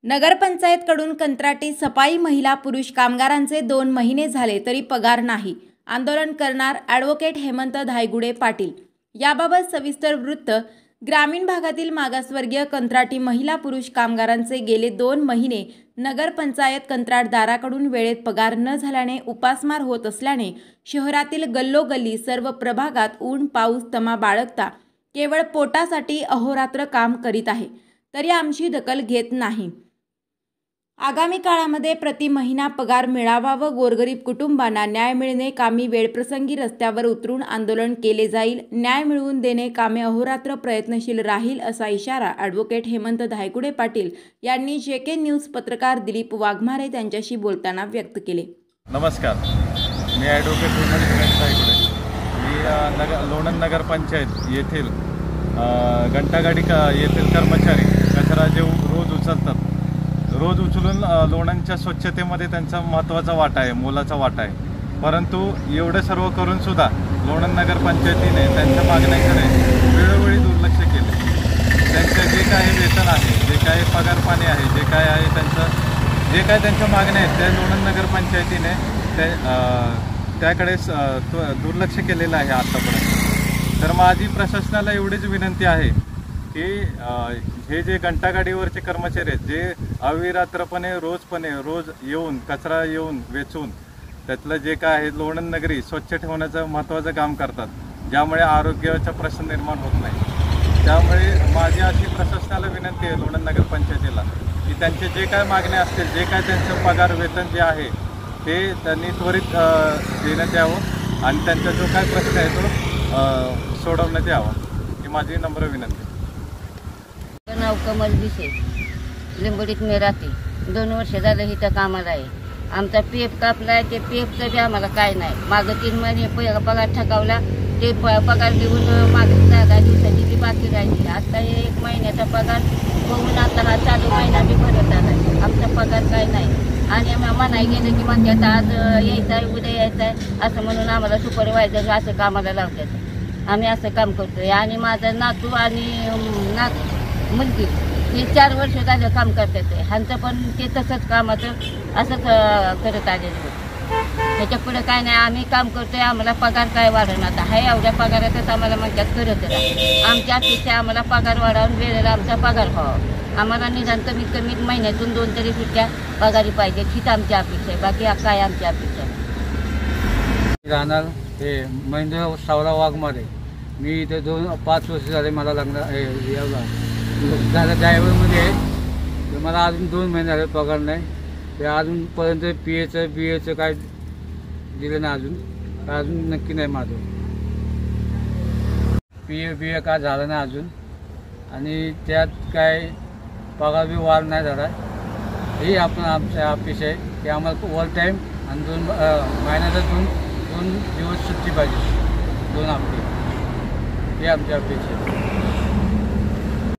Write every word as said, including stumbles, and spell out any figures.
नगरपंचायतकडून कंत्राटी सफाई महिला पुरुष कामगारांचे दोन महिने झाले तरी पगार नाही। आंदोलन करणार ॲडव्होकेट हेमंत धायगुडे पाटील। याबाबत सविस्तर वृत्त। ग्रामीण भागातील मागासवर्गीय कंत्राटी महिला पुरुष कामगारांचे गेले दोन महिने नगरपंचायत कंत्राटदाराकडून वेळेत पगार न झाल्याने उपासमार होत असल्याने शहरातील गल्लोगल्ली सर्व प्रभागात ऊन पाऊस तमा बाळगता केवळ पोटासाठी अहोरात्र काम करीत आहे, तरी आमची दखल घेत नाही। आगामी काळामध्ये प्रति महिना पगार मिळावा व गोरगरीब कुटुंबांना न्याय मिळणे कामी वेळप्रसंगी रस्त्यावर उतरून आंदोलन केले जाईल। न्याय मिळवून देणे कामे अहोरात्र प्रयत्नशील राहील असा इशारा ॲडव्होकेट हेमंत धायगुडे पाटील यांनी जेके न्यूज पत्रकार दिलीप वाघमारे त्यांच्याशी बोलताना व्यक्त केले। नमस्कार, मी ॲडव्होकेट हेमंत धायगुडे। मी नगर लोणंद नगरपंचायत येथील घंटागाडी का येथील कर्मचारी कचरा जे रोज उचलतात, रोज उचलून लोणंदच्या स्वच्छतेमध्ये त्यांचा महत्त्वाचा वाटा आहे, मोलाचा वाटा आहे। परंतु एवढं सर्व करून सुद्धा लोणंद नगरपंचायतीने त्यांच्या मागण्यांकडे वेळोवेळी दुर्लक्ष केले। त्यांचं जे काही वेतन आहे, जे काही पगार पाणी आहे, जे काय आहे त्यांचं जे काय त्यांच्या मागण्या आहेत त्या लोणंद नगरपंचायतीने ते त्याकडे दुर्लक्ष केलेलं आहे आत्तापर्यंत। तर माझी प्रशासनाला एवढीच विनंती आहे की हे जे घंटागाडीवरचे कर्मचारी आहेत, जे अविरात्रपणे रोजपणे रोज येऊन कचरा येऊन वेचून त्यातलं जे काय आहे लोणंद नगरी स्वच्छ ठेवण्याचं महत्त्वाचं काम करतात, ज्यामुळे आरोग्याचा प्रश्न निर्माण होत नाही। त्यामुळे माझी अशी प्रशासनाला विनंती आहे लोणंद नगरपंचायतीला की त्यांचे जे काय मागण्या असतील, जे काय त्यांचं पगार वेतन जे आहे ते त्यांनी त्वरित देण्यात यावं आणि त्यांचा जो काय प्रश्न आहे तो सोडवण्यात यावा, ही माझी नम्र विनंती। नाव कमल दिसे, लिंबडीत मी राहते। दोन वर्ष झालं इथं कामाला आहे। आमचा पी एफ कापला आहे, ते पी एफचं बी आम्हाला काय नाही। मागं तीन महिने पगार ठकावला, ते पगार देऊन मागं दहा दहा दिवसाची ती बाकी राहिली। आता हे एक महिन्याचा पगार बघून आता हा चालू महिना बी भरत आला, आमचा पगार काय नाही। आणि म्हणाय गेलं की म्हणतात आज यायचं आहे, उद्या यायचं आहे असं म्हणून आम्हाला सुपरवायझर असं कामाला लावतात। आम्ही असं काम करतोय आणि माझा नातू आणि नातू मुलगी हे चार वर्ष झालं काम करतात। ह्यांचं पण ते तसंच कामाचं असंच करत आलेलं होतं। त्याच्या पुढे काय नाही, आम्ही काम करतोय, आम्हाला पगार काय वाढवणार आहे, एवढ्या पगारातच आम्हाला म्हणतात करत राहा। आमच्या अपेक्षा आम्हाला पगार वाढवून वेळेला आमचा पगार व्हावा। आम्हाला निदान कमीत कमी महिन्यातून दोन तरी सुट्ट्या पगारी पाहिजे, हीच आमची अपेक्षा आहे। बाकी काय आमची अपेक्षा आहे। राहणार हे महेंद्र सावरा वाघमारे। मी इथे दोन पाच वर्ष झाले मला लागणार झालं ड्रायव्हरमध्ये आहे, तर मला अजून दोन महिने झाले पगार नाही। ते अजूनपर्यंत पी एचं बी एचं काय दिलं नाही, अजून काय अजून नक्की नाही माझं पी ए बी ए काय झालं नाही अजून। आणि त्यात काय पगार बी वाढ नाही झाला। ही आपण आमच्या अपेक्षा आहे की आम्हाला ओव्हर टाईम आणि दोन महिन्याचा दोन दोन दिवस सुट्टी पाहिजे, दोन हप्ते, ही आमची अपेक्षा आहे।